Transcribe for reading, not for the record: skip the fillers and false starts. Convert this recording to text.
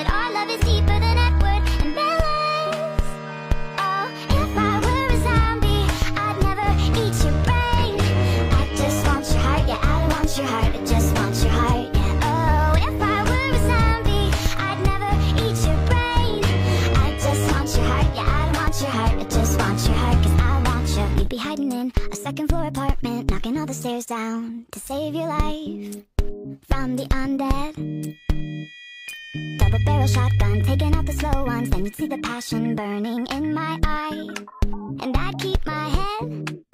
our love is deeper than Edward and Bella's. Oh, if I were a zombie, I'd never eat your brain. I just want your heart, yeah, I don't want your heart, I just want your heart, yeah. Oh, if I were a zombie, I'd never eat your brain. I just want your heart, yeah, I don't want your heart, I just want your heart, 'cause I want you. We'd be hiding in a second floor apartment, knocking all the stairs down to save your life from the undead. Double barrel shotgun, taking out the slow ones. Then you'd see the passion burning in my eye, and I'd keep my head